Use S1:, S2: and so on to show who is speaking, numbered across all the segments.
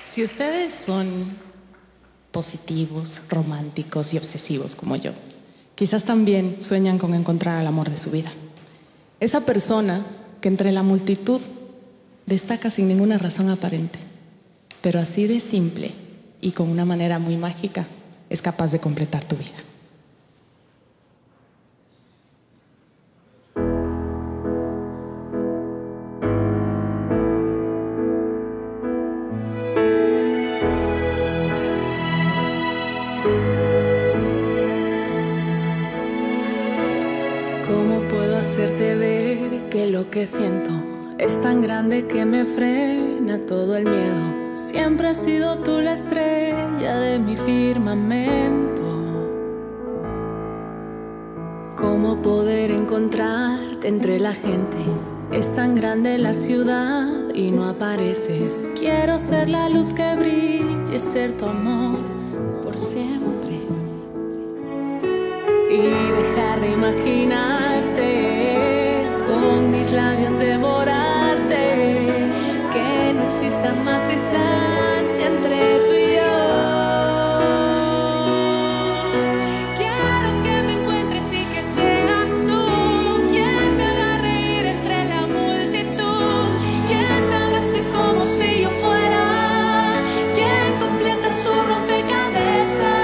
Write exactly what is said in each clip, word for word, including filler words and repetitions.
S1: Si ustedes son positivos, románticos y obsesivos como yo, quizás también sueñan con encontrar al amor de su vida. Esa persona que entre la multitud destaca sin ninguna razón aparente, pero así de simple y con una manera muy mágica es capaz de completar tu vida.
S2: ¿Cómo puedo hacerte ver que lo que siento es tan grande que me frena todo el miedo? Siempre has sido tú la estrella de mi firmamento. ¿Cómo poder encontrarte entre la gente? Es tan grande la ciudad y no apareces. Quiero ser la luz que brille, ser tu amor por siempre. Y dejar de imaginarte, con mis labios devorarte, que no exista más distancia entre tú y yo. Quiero que me encuentres y que seas tú quien me haga reír entre la multitud, quien me abrace como si yo fuera, quien completa su rompecabezas.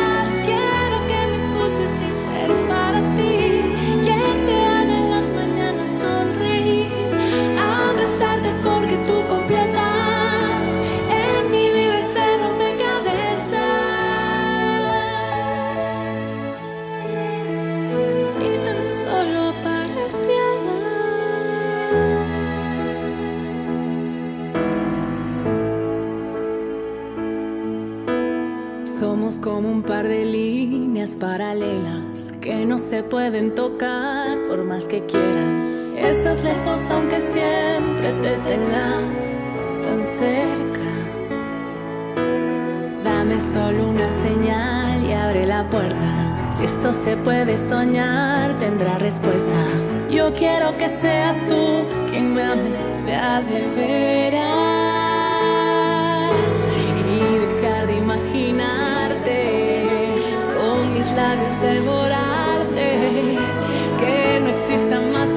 S2: Para ti, quien te haga en las mañanas sonreír, abrazarte porque tú completas en mi vida este rompecabezas. Si tan solo apareciera. Somos como un par de líneas paralelas que no se pueden tocar por más que quieran. Estás lejos aunque siempre te tenga tan cerca. Dame solo una señal y abre la puerta. Si esto se puede soñar, tendrá respuesta. Yo quiero que seas tú quien me ame de a de veras y dejar de imaginarte, con mis labios devorarte, que no exista más